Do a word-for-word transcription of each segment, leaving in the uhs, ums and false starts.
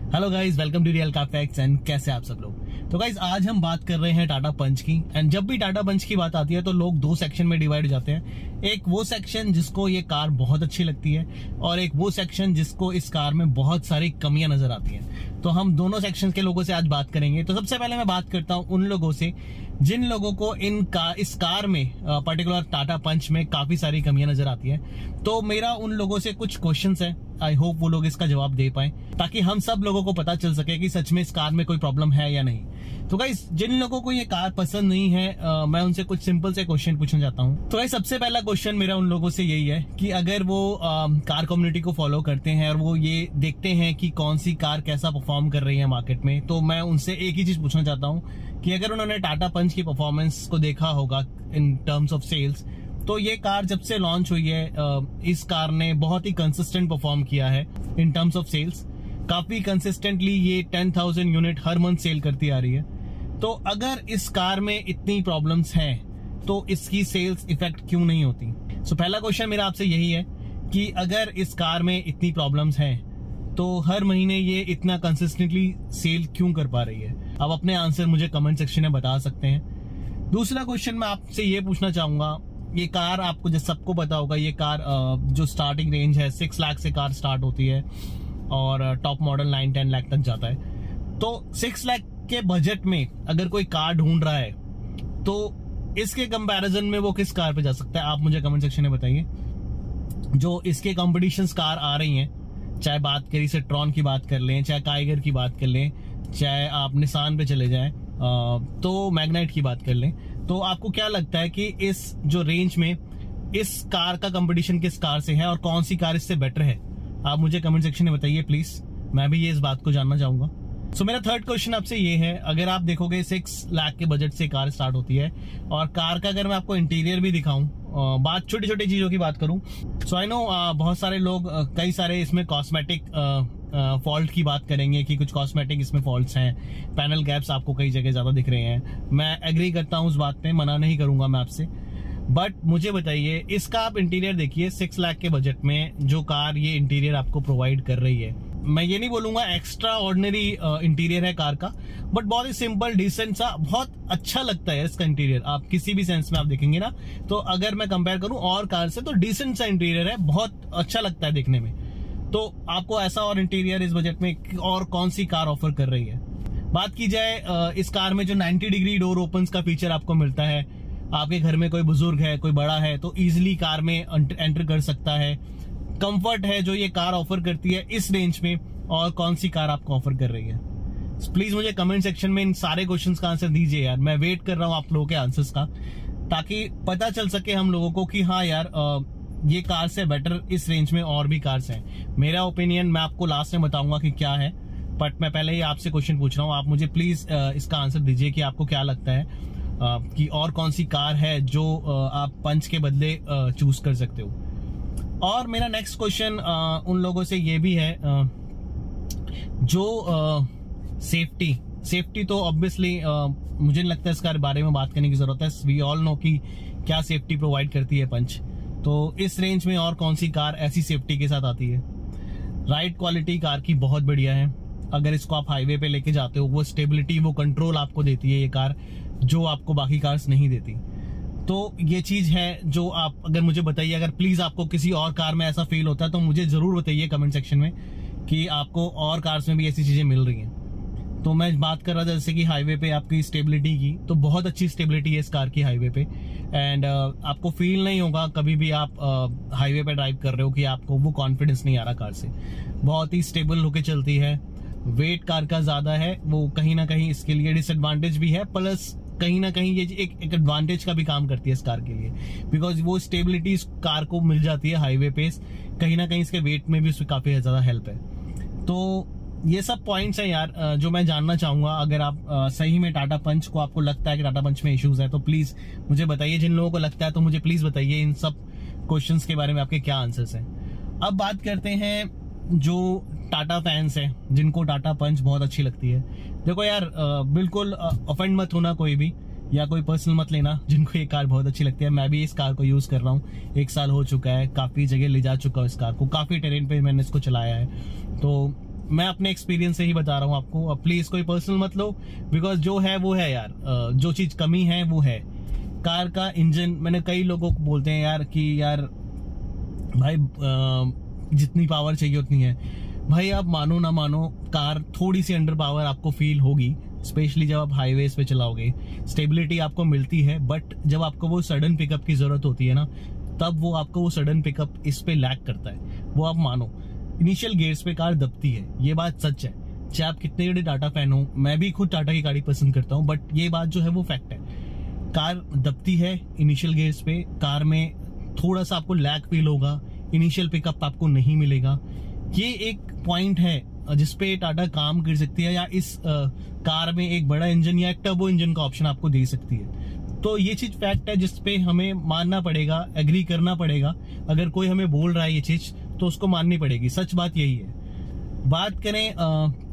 Hello guys, welcome to real car facts. And कैसे आप सब लोग। तो गाइस आज हम बात कर रहे हैं टाटा पंच की। एंड जब भी टाटा पंच की बात आती है तो लोग दो सेक्शन में डिवाइड हो जाते हैं। एक वो सेक्शन जिसको ये कार बहुत अच्छी लगती है और एक वो सेक्शन जिसको इस कार में बहुत सारी कमियां नजर आती हैं। तो हम दोनों सेक्शन के लोगों से आज बात करेंगे। तो सबसे पहले मैं बात करता हूं उन लोगों से जिन लोगों को इन का इस कार में पर्टिकुलर टाटा पंच में काफी सारी कमियां नजर आती हैं। तो मेरा उन लोगों से कुछ क्वेश्चंस है, आई होप वो लोग इसका जवाब दे पाए ताकि हम सब लोगों को पता चल सके कि सच में इस कार में कोई प्रॉब्लम है या नहीं। तो गाइस जिन लोगों को ये कार पसंद नहीं है आ, मैं उनसे कुछ सिंपल से क्वेश्चन पूछना चाहता हूँ। तो गाइस सबसे पहला क्वेश्चन मेरा उन लोगों से यही है कि अगर वो आ, कार कम्युनिटी को फॉलो करते हैं और वो ये देखते हैं कि कौन सी कार कैसा परफॉर्म कर रही है मार्केट में, तो मैं उनसे एक ही चीज पूछना चाहता हूँ कि अगर उन्होंने टाटा पंच की परफॉर्मेंस को देखा होगा इन टर्म्स ऑफ सेल्स, तो ये कार जब से लॉन्च हुई है इस कार ने बहुत ही कंसिस्टेंट परफॉर्म किया है इन टर्म्स ऑफ सेल्स। काफी कंसिस्टेंटली ये टेन थाउजेंड यूनिट हर मंथ सेल करती आ रही है। तो अगर इस कार में इतनी प्रॉब्लम्स हैं तो इसकी सेल्स इफेक्ट क्यों नहीं होती। सो so, पहला क्वेश्चन मेरा आपसे यही है कि अगर इस कार में इतनी प्रॉब्लम्स हैं तो हर महीने ये इतना कंसिस्टेंटली सेल क्यों कर पा रही है। आप अपने आंसर मुझे कमेंट सेक्शन में बता सकते हैं। दूसरा क्वेश्चन मैं आपसे ये पूछना चाहूंगा, ये कार आपको जैसे सबको पता होगा, ये कार जो स्टार्टिंग रेंज है सिक्स लाख से कार स्टार्ट होती है और top model nine ten lakh तक जाता है। तो सिक्स लाख के बजट में अगर कोई कार ढूंढ रहा है तो इसके कंपैरिजन में वो किस कार पे जा सकता है, आप मुझे कमेंट सेक्शन में बताइए। जो इसके कॉम्पिटिशंस कार आ रही हैं, चाहे बात करी से ट्रॉन की बात कर लें, चाहे काइगर की बात कर लें, चाहे आप निसान पे चले जाएं, तो मैग्नाइट की बात कर लें, तो आपको क्या लगता है कि इस जो रेंज में इस कार का कंपटीशन किस कार से है और कौन सी कार इससे बेटर है, आप मुझे कमेंट सेक्शन में बताइए प्लीज। मैं भी ये इस बात को जानना चाहूंगा। सो so, मेरा थर्ड क्वेश्चन आपसे ये है, अगर आप देखोगे सिक्स लाख के बजट से कार स्टार्ट होती है और कार का अगर मैं आपको इंटीरियर भी दिखाऊं, बात छोटी छोटी चीजों की बात करूं, सो आई नो बहुत सारे लोग कई सारे इसमें कॉस्मेटिक फॉल्ट की बात करेंगे कि कुछ कॉस्मेटिक इसमें फॉल्ट्स हैं, पैनल गैप्स आपको कई जगह ज्यादा दिख रहे हैं। मैं एग्री करता हूं उस बात पे, मना नहीं करूंगा मैं आपसे। बट मुझे बताइए, इसका आप इंटीरियर देखिए, सिक्स लाख के बजट में जो कार ये इंटीरियर आपको प्रोवाइड कर रही है, मैं ये नहीं बोलूंगा एक्स्ट्रा ऑर्डिनरी इंटीरियर है कार का, बट बहुत ही सिंपल डिसेंट सा, बहुत अच्छा लगता है इसका इंटीरियर। आप किसी भी सेंस में आप देखेंगे ना, तो अगर मैं कंपेयर करूं और कार से तो डिसेंट सा इंटीरियर है, बहुत अच्छा लगता है देखने में। तो आपको ऐसा और इंटीरियर इस बजट में और कौन सी कार ऑफर कर रही है। बात की जाए इस कार में जो नाइंटी डिग्री डोर ओपन्स का फीचर आपको मिलता है, आपके घर में कोई बुजुर्ग है, कोई बड़ा है, तो इजिली कार में एंटर कर सकता है। कंफर्ट है जो ये कार ऑफर करती है इस रेंज में, और कौन सी कार आपको ऑफर कर रही है। प्लीज मुझे कमेंट सेक्शन में इन सारे क्वेश्चंस का आंसर दीजिए यार, मैं वेट कर रहा हूं आप लोगों के आंसर्स का, ताकि पता चल सके हम लोगों को कि हाँ यार ये कार से बेटर इस रेंज में और भी कार्स हैं। मेरा ओपिनियन मैं आपको लास्ट में बताऊंगा कि क्या है, बट मैं पहले ही आपसे क्वेश्चन पूछ रहा हूँ, आप मुझे प्लीज इसका आंसर दीजिए कि आपको क्या लगता है कि और कौन सी कार है जो आप पंच के बदले चूज कर सकते हो। और मेरा नेक्स्ट क्वेश्चन उन लोगों से ये भी है जो सेफ्टी सेफ्टी तो ऑब्वियसली मुझे नहीं लगता इसके बारे में बात करने की जरूरत है। वी ऑल नो कि क्या सेफ्टी प्रोवाइड करती है पंच। तो इस रेंज में और कौन सी कार ऐसी सेफ्टी के साथ आती है। राइड क्वालिटी कार की बहुत बढ़िया है, अगर इसको आप हाईवे पे लेके जाते हो, वो स्टेबिलिटी वो कंट्रोल आपको देती है ये कार, जो आपको बाकी कार्स नहीं देती। तो ये चीज है जो आप अगर मुझे बताइए, अगर प्लीज आपको किसी और कार में ऐसा फील होता है तो मुझे जरूर बताइए कमेंट सेक्शन में कि आपको और कार्स में भी ऐसी चीजें मिल रही हैं। तो मैं बात कर रहा था जैसे कि हाईवे पे आपकी स्टेबिलिटी की, तो बहुत अच्छी स्टेबिलिटी है इस कार की हाईवे पे। एंड uh, आपको फील नहीं होगा कभी भी आप हाईवे uh, पे ड्राइव कर रहे हो कि आपको वो कॉन्फिडेंस नहीं आ रहा कार से। बहुत ही स्टेबल होके चलती है, वेट कार का ज्यादा है, वो कहीं ना कहीं इसके लिए डिसएडवांटेज भी है, प्लस कहीं ना कहीं ये एक एक एडवांटेज का भी काम करती है इस कार के लिए, बिकॉज वो स्टेबिलिटी इस कार को मिल जाती है हाईवे पे, कहीं ना कहीं इसके वेट में भी उसमें काफी ज्यादा हेल्प है। तो ये सब पॉइंट्स हैं यार जो मैं जानना चाहूंगा। अगर आप सही में टाटा पंच को आपको लगता है कि टाटा पंच में इश्यूज है तो प्लीज मुझे बताइए। जिन लोगों को लगता है तो मुझे प्लीज बताइए इन सब क्वेश्चंस के बारे में आपके क्या आंसर्स हैं। अब बात करते हैं जो टाटा फैंस हैं जिनको टाटा पंच बहुत अच्छी लगती है। देखो यार बिल्कुल ऑफेंड मत होना कोई भी, या कोई पर्सनल मत लेना जिनको ये कार बहुत अच्छी लगती है। मैं भी इस कार को यूज कर रहा हूँ, एक साल हो चुका है, काफी जगह ले जा चुका हूँ इस कार को, काफी टेरेन पे मैंने इसको चलाया है। तो मैं अपने एक्सपीरियंस से ही बता रहा हूँ आपको, प्लीज कोई पर्सनल मत लो, बिकॉज जो है वो है यार, जो चीज कमी है वो है। कार का इंजन, मैंने कई लोगों को बोलते हैं यार कि यार भाई जितनी पावर चाहिए उतनी है। भाई आप मानो ना मानो, कार थोड़ी सी अंडर पावर आपको फील होगी, स्पेशली जब आप हाईवेज पे चलाओगे। स्टेबिलिटी आपको मिलती है, बट जब आपको वो सडन पिकअप की जरूरत होती है ना, तब वो आपको वो सडन पिकअप इस पे लैक करता है। वो आप मानो, इनिशियल गियर्स पे कार दबती है, ये बात सच है। चाहे आप कितने बड़े टाटा फैन हो, मैं भी खुद टाटा की गाड़ी पसंद करता हूँ, बट ये बात जो है वो फैक्ट है। कार दबती है इनिशियल गियर्स पे, कार में थोड़ा सा आपको लैक फील होगा, इनिशियल पिकअप आपको नहीं मिलेगा। ये एक पॉइंट है जिसपे टाटा काम कर सकती है, या इस आ, कार में एक बड़ा इंजन या एक टर्बो इंजन का ऑप्शन आपको दे सकती है। तो ये चीज फैक्ट है जिसपे हमें मानना पड़ेगा, एग्री करना पड़ेगा। अगर कोई हमें बोल रहा है ये चीज, तो उसको माननी पड़ेगी, सच बात यही है। बात करें आ,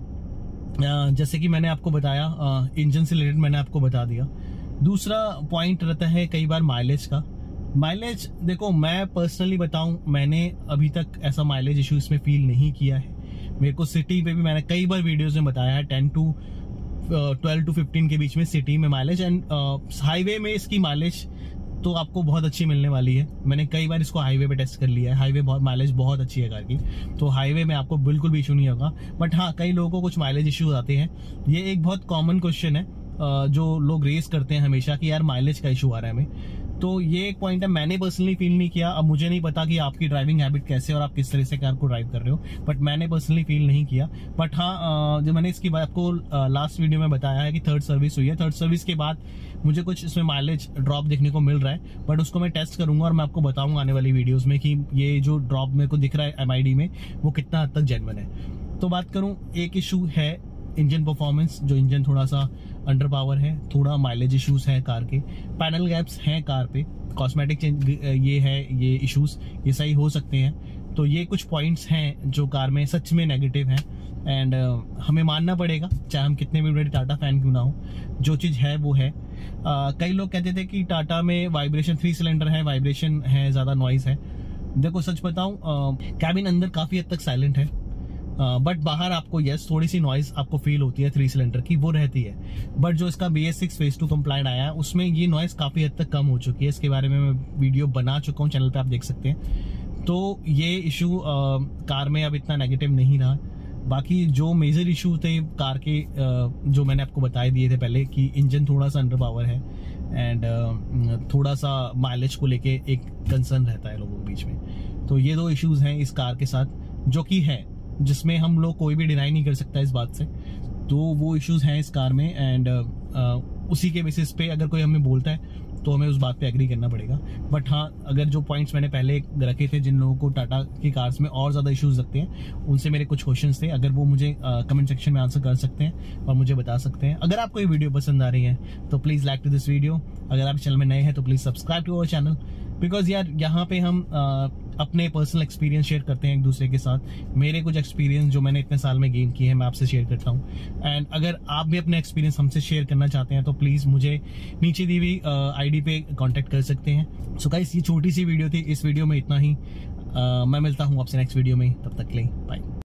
आ, जैसे कि मैंने आपको बताया, आ, इंजन से रिलेटेड मैंने आपको बता दिया। दूसरा पॉइंट रहता है कई बार माइलेज का। माइलेज देखो, मैं पर्सनली बताऊं, मैंने अभी तक ऐसा माइलेज इशू इसमें फील नहीं किया है। मेरे को सिटी पे भी मैंने कई बार वीडियोस में बताया है, ten to twelve to fifteen के बीच में सिटी में माइलेज, एंड हाईवे में इसकी माइलेज तो आपको बहुत अच्छी मिलने वाली है। मैंने कई बार इसको हाईवे पे टेस्ट कर लिया है, हाईवे बहुत माइलेज बहुत अच्छी है कार की, तो हाईवे में आपको बिल्कुल भी इशू नहीं होगा। बट हाँ, कई लोगों को कुछ माइलेज इशू आते हैं। ये एक बहुत कॉमन क्वेश्चन है जो लोग रेस करते हैं हमेशा कि यार माइलेज का इशू आ रहा है हमें। तो ये एक पॉइंट है, मैंने पर्सनली फील नहीं किया। अब मुझे नहीं पता कि आपकी ड्राइविंग हैबिट कैसे और आप किस तरह से कार को ड्राइव कर रहे हो, बट मैंने पर्सनली फील नहीं किया। बट हाँ, जो मैंने इसकी बात आपको लास्ट वीडियो में बताया है कि थर्ड सर्विस हुई है, थर्ड सर्विस के बाद मुझे कुछ इसमें माइलेज ड्रॉप देखने को मिल रहा है, बट उसको मैं टेस्ट करूंगा और मैं आपको बताऊंगा आने वाली वीडियोज में कि ये जो ड्रॉप मेरे को दिख रहा है एम आई डी में, वो कितना हद तक जेन्युइन है। तो बात करूं, एक इशू है इंजन परफॉर्मेंस, जो इंजन थोड़ा सा अंडर पावर है, थोड़ा माइलेज इश्यूज है कार के, पैनल गैप्स हैं कार पे, कॉस्मेटिक चेंज ये है, ये इश्यूज ये सही हो सकते हैं। तो ये कुछ पॉइंट्स हैं जो कार में सच में नेगेटिव हैं, एंड uh, हमें मानना पड़ेगा, चाहे हम कितने भी बड़े टाटा फैन क्यों ना हो। जो चीज है वो है। uh, कई लोग कहते थे कि टाटा में वाइब्रेशन, थ्री सिलेंडर है, वाइब्रेशन है, ज्यादा नॉइज है। देखो सच बताऊं, कैबिन अंदर काफी हद तक साइलेंट है, बट uh, बाहर आपको यस थोड़ी सी नॉइज आपको फील होती है थ्री सिलेंडर की, वो रहती है। बट जो इसका B S six phase two complaint आया है, उसमें ये नॉइज काफी हद तक कम हो चुकी है। इसके बारे में मैं वीडियो बना चुका हूँ, चैनल पे आप देख सकते हैं। तो ये इशू कार में अब इतना नेगेटिव नहीं रहा। बाकी जो मेजर इशू थे कार के, uh, जो मैंने आपको बताए दिए थे पहले, कि इंजन थोड़ा सा अंडर पावर है, एंड uh, थोड़ा सा माइलेज को लेके एक कंसर्न रहता है लोगों के बीच में। तो ये दो इश्यूज हैं इस कार के साथ, जो कि है, जिसमें हम लोग कोई भी डिनाई नहीं कर सकता इस बात से। तो वो इश्यूज हैं इस कार में, एंड uh, उसी के बेसिस पे अगर कोई हमें बोलता है तो हमें उस बात पे एग्री करना पड़ेगा। बट हाँ, अगर जो पॉइंट्स मैंने पहले रखे थे, जिन लोगों को टाटा की कार्स में और ज्यादा इश्यूज लगते हैं, उनसे मेरे कुछ क्वेश्चंस थे, अगर वो मुझे कमेंट सेक्शन में आंसर कर सकते हैं और मुझे बता सकते हैं। अगर आपको ये वीडियो पसंद आ रही है तो please like to this video. अगर आप चैनल में नए हैं तो please subscribe to our channel, because यार यहाँ पे हम uh, अपने पर्सनल एक्सपीरियंस शेयर करते हैं एक दूसरे के साथ। मेरे कुछ एक्सपीरियंस जो मैंने इतने साल में गेन किए हैं, मैं आपसे शेयर करता हूँ। एंड अगर आप भी अपने एक्सपीरियंस हमसे शेयर करना चाहते हैं तो प्लीज मुझे नीचे दी हुई आईडी पे कांटेक्ट कर सकते हैं। सो गाइस, ये छोटी सी वीडियो थी, इस वीडियो में इतना ही। uh, मैं मिलता हूँ आपसे नेक्स्ट वीडियो में, तब तक के लिए बाय।